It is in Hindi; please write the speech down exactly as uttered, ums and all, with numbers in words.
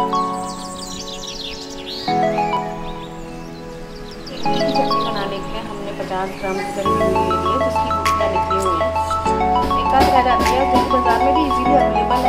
चटनी बनाने के लिए हमने पचास ग्राम करी हुई ले ली है, जिसकी गुठलियाँ निकली हुई हैं। एक आध रह जाती है जो कि बाज़ार में भी इजीली अवेलेबल है।